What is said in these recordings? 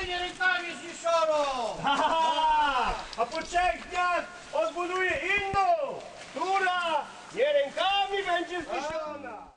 nie rękami zniszczoną! A po 3 dniach odbuduje inną, która nie rękami będzie zniszczona.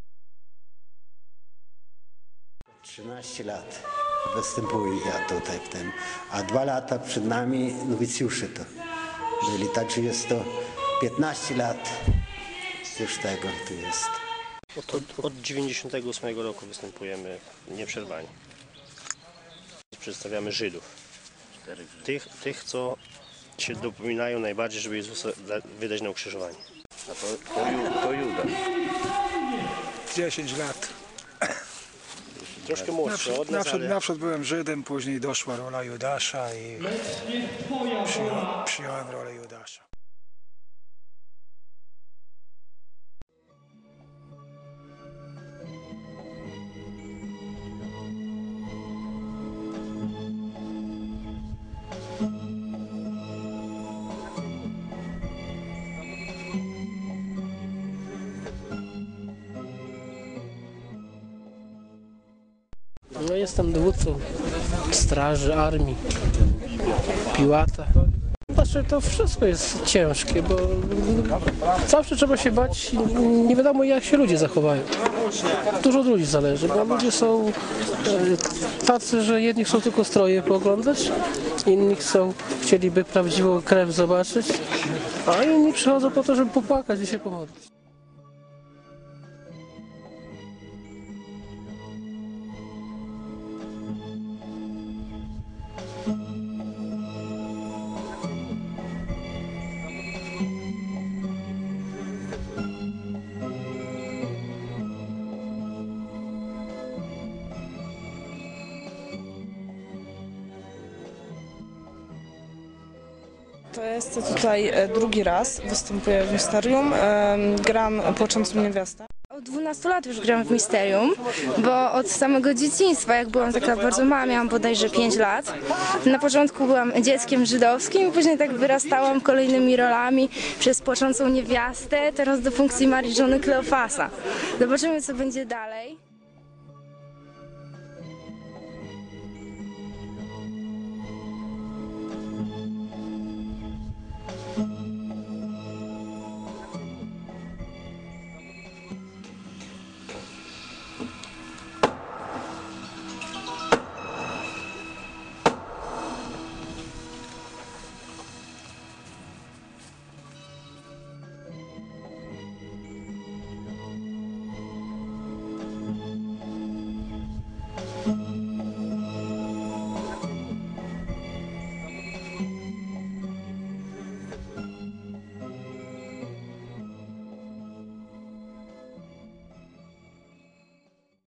13 lat występuję ja tutaj w tym, a 2 lata przed nami nowicjusze to byli, także jest to 15 lat już tego tu jest. Od 98 roku występujemy nieprzerwanie. Przedstawiamy Żydów. Tych, co się dopominają najbardziej, żeby Jezusa wydać na ukrzyżowanie. A to Juda. 10 lat. Troszkę młodszy od nas, ale... Naprzód byłem Żydem, później doszła rola Judasza i przyjąłem rolę Judasza. No, jestem dowódcą straży, armii, Piłata. Znaczy, to wszystko jest ciężkie, bo zawsze trzeba się bać, nie wiadomo jak się ludzie zachowają. Dużo od ludzi zależy, bo ludzie są tacy, że jedni chcą tylko stroje pooglądać, inni chcieliby prawdziwą krew zobaczyć, a inni przychodzą po to, żeby popłakać i się pomodlić. To jest tutaj drugi raz, występuję w Misterium, gram Płaczącą Niewiastę. Od 12 lat już gram w Misterium, bo od samego dzieciństwa, jak byłam taka bardzo mała, miałam bodajże 5 lat. Na początku byłam dzieckiem żydowskim, później tak wyrastałam kolejnymi rolami przez Płaczącą Niewiastę, teraz do funkcji Marii żony Kleofasa. Zobaczymy, co będzie dalej.